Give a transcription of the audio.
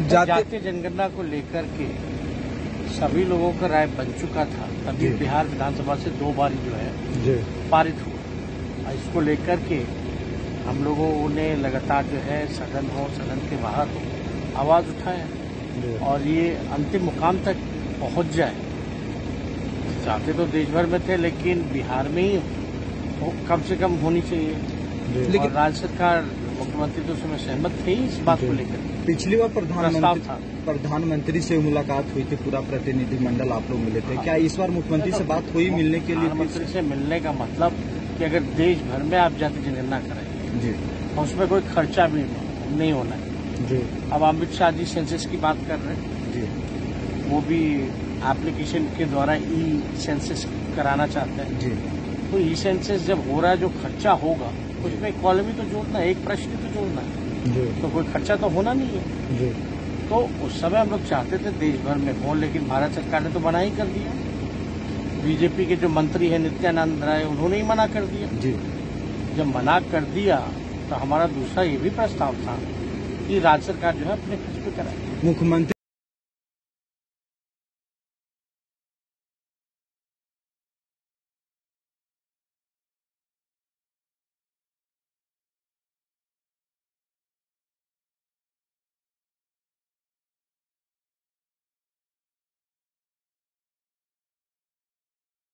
जातीय जनगणना को लेकर के सभी लोगों का राय बन चुका था, तभी बिहार विधानसभा से 2 बार जो है पारित हुआ। इसको लेकर के हम लोगों ने लगातार जो है सदन हो, सदन के बाहर हो, आवाज उठाए और ये अंतिम मुकाम तक पहुंच जाए। चाहते तो देश भर में थे, लेकिन बिहार में ही कम से कम होनी चाहिए। लेकिन राज्य सरकार, मुख्यमंत्री तो उसमें सहमत थे ही इस बात को लेकर। पिछली बार प्रधानमंत्री से मुलाकात हुई थी, पूरा प्रतिनिधिमंडल आप लोग मिले थे। क्या इस बार मुख्यमंत्री से बात हुई मिलने के लिए? प्रधानमंत्री से मिलने का मतलब कि अगर देश भर में आप जाति जनगणना करेंगे जी, उसमें कोई खर्चा भी नहीं होना है जी। अब अमित शाह जी सेंसस की बात कर रहे हैं जी, वो भी एप्लीकेशन के द्वारा ई सेंसस कराना चाहते हैं जी। तो ई सेंसस जब हो रहा है, जो खर्चा होगा उसमें कॉलम तो जोड़ना है, एक प्रश्न तो जोड़ना है जी। तो कोई खर्चा तो होना नहीं है जी। तो उस समय हम लोग चाहते थे देश भर में हो, लेकिन भारत सरकार ने तो मना ही कर दिया। बीजेपी के जो मंत्री है नित्यानंद राय, उन्होंने ही मना कर दिया जी। जब मना कर दिया तो हमारा दूसरा ये भी प्रस्ताव था कि राज्य सरकार जो है अपने खर्च पे कराए। मुख्यमंत्री